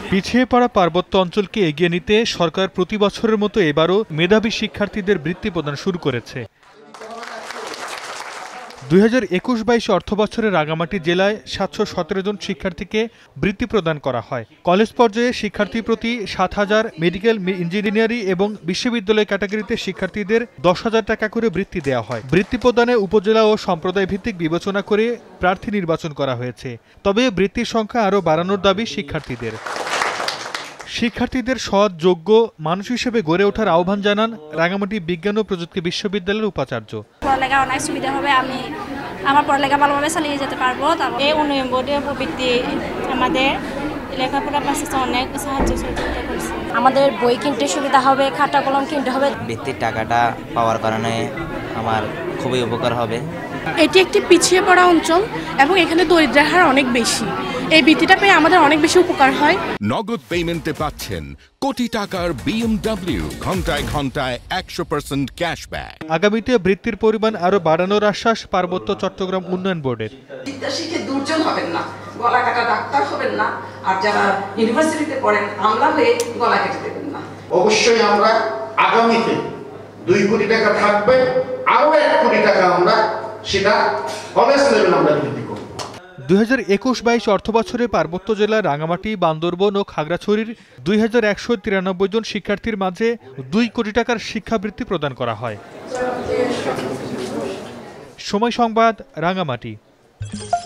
পিছিয়ে পড়া পার্বত্য অঞ্চলকে এগিয়ে নিতে সরকার প্রতি বছরের মতো এবারও মেধাবী শিক্ষার্থীদের বৃত্তি প্রদান শুরু করেছে। 2021-22 অর্থবছরে রাঙ্গামাটি জেলায় 717 জন শিক্ষার্থীকে বৃত্তি প্রদান করা হয়। কলেজ পর্যায়ে শিক্ষার্থী প্রতি 7,000, মেডিকেল, ইঞ্জিনিয়ারিং এবং বিশ্ববিদ্যালয় ক্যাটাগরিতে শিক্ষার্থীদের 10,000 টাকা করে বৃত্তি দেওয়া হয়। বৃত্তি প্রদানে উপজেলা ও সম্প্রদায় ভিত্তিক বিবেচনা করে প্রার্থী নির্বাচন করা হয়েছে। তবে বৃত্তির সংখ্যা আরও বাড়ানোর দাবি শিক্ষার্থীদের। শিক্ষার্থীদের সৎ, যোগ্য মানুষ হিসেবে গড়ে ওঠার আহ্বান জানান রাঙ্গামাটি বিজ্ঞান ও প্রযুক্তি বিশ্ববিদ্যালয়ের উপাচার্য। পড়ালেখা অনেক সুবিধা হবে, আমি আমার পড়ালেখা ভালোভাবে চালিয়ে যেতে পারবো। এই উন্নয়ন বোর্ডের প্রবৃত্তি আমাদের লেখাপড়া পাশে অনেক সাহায্য সহযোগিতা করছে। আমাদের বই কিনতে সুবিধা হবে, খাতা কলম কিনতে হবে। বৃত্তির টাকাটা পাওয়ার কারণে আমার খুবই উপকার হবে। এটি একটি পিছিয়ে পড়া অঞ্চল এবং এখানে দরিদ্রের হার অনেক বেশি। এই বৃত্তিটা পেয়ে আমাদের অনেক বেশি উপকার হয়। নগদ পেমেন্টে পাচ্ছেন কোটি টাকার BMW, ঘন্টায় ঘন্টায় 100% ক্যাশব্যাক। আগামীতে বৃত্তির পরিমাণ আরও বাড়ানোর আশ্বাস পার্বত্য চট্টগ্রাম উন্নয়ন বোর্ডের। বিদ্যা শিখে দুর্জন হবেন না, গলা কাটা ডাক্তার হবেন না, আর যারা ইউনিভার্সিটিতে পড়েন আমলা হয়ে গলা কেটে দেবেন না। অবশ্যই আমরা আগামীতে 2 কোটি টাকা থাকবে, আরো 1 কোটি টাকা আমরা সেটা কলেজ লেভেলে আমরা বৃদ্ধি করব। 2021-22 অর্থবছরে পার্বত্য জেলার রাঙ্গামাটি, বান্দরবন ও খাগড়াছড়ির 2193 জন শিক্ষার্থীর মাঝে 2 কোটি টাকার শিক্ষাবৃত্তি প্রদান করা হয়। সময় সংবাদ, রাঙ্গামাটি।